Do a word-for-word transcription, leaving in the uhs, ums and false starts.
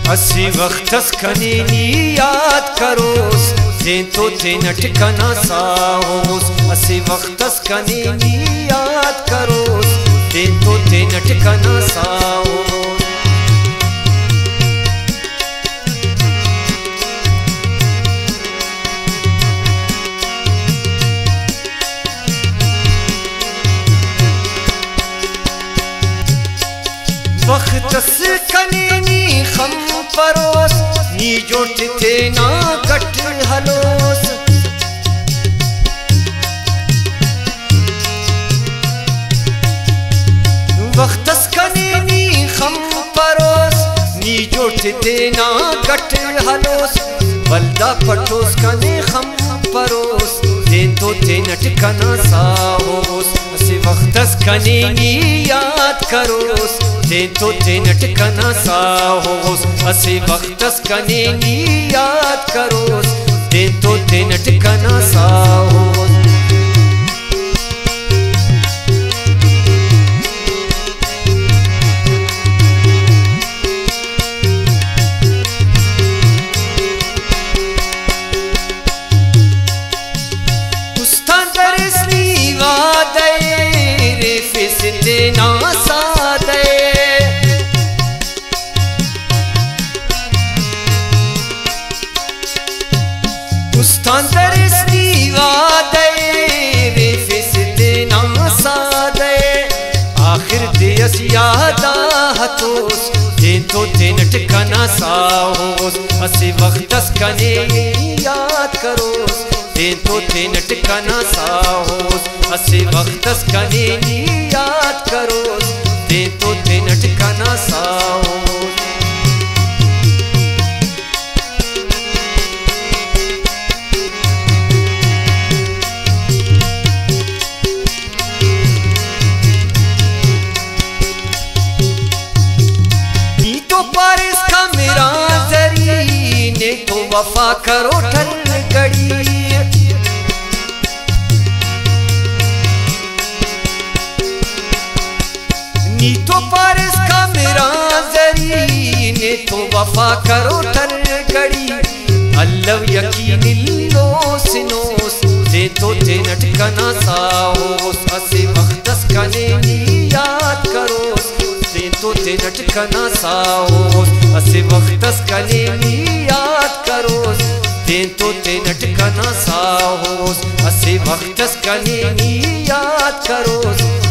असी वक्तस कनीनी याद करोस जे तो ते नटकना साहोस। असी वक्तस कनीनी याद करोस जे तो ते नटकना साहोस। वक्तस कनीनी खम परोस नी जोट थे ना कट हलोस। वक्तस कनीनी खम परोस नी जोट थे ना कट हलोस। बल्दा पटोस कने खम परोस दे तो ते नटकना साहोस। असी वक्तस कनीनी याद करोस दे तो ते नटकना साहोस। असी वक्तस कनीनी याद करोस दे तो ते नटकना साहोस। ना सादे उस्तान दरसनी वादे रे फिसते ना सादे। आखिर दियस यादा हतोस दे तो ते नटकना साहोस। असी वक्तस कने याद करोस दे तो ते नटकना साहोस। असी वक्तस कने याद करोस दे तो ते नटकना साहोस। नी तो पारिस का मेरा जरी ने तो वफा करो ठन गड़ी। नी तो पारिस का मेरा जरी ने तो वफा करो ठन गड़ी। अल्लाह यकीन लो सिनोस दे तो ते नटकना साहोस। असी वक्तस कने याद करोस दे तो ते नटकना साहोस। असी वक्तस कने याद करोस दे तो ते नटकना साहोस। असी वक्तस कने याद करोस